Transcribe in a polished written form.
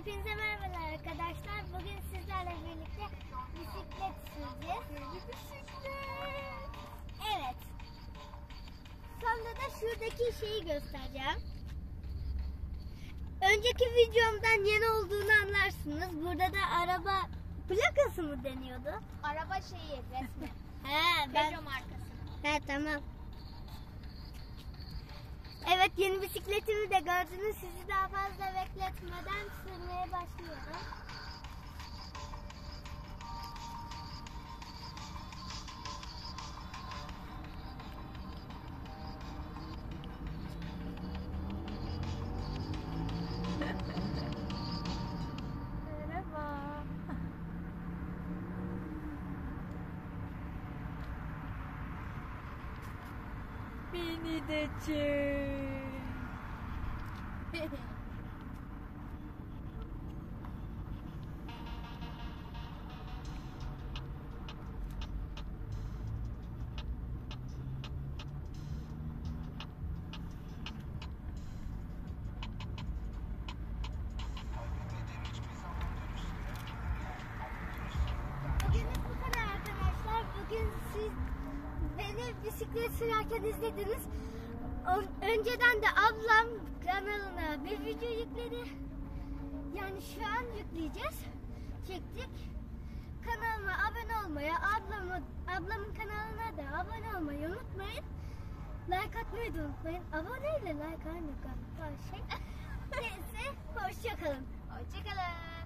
Hepinize merhabalar arkadaşlar. Bugün sizlerle birlikte bisiklet süreceğiz. Bisiklet. Evet. Sonra da şuradaki şeyi göstereceğim. Önceki videomdan yeni olduğunu anlarsınız. Burada da araba plakası mı deniyordu? Araba şeyi resmi. Peugeot markası. Tamam. Evet, yeni bisikletimi de gördünüz. Sizi daha fazla bekletmeden sürmeye başlıyorum. Merhaba. Beni de çek. Bugünlük bu kadar arkadaşlar. Bugün siz beni bisiklet sürerken izlediniz. Önceden de ablam kanalına bir video yükledi. Yani şu an yükleyeceğiz. Çektik. Kanalıma abone olmayı, ablamın kanalına da abone olmayı unutmayın. Like atmayı da unutmayın. Aboneyle like aynı galiba şey. Neyse, hoşça kalın. Hoşçakalın.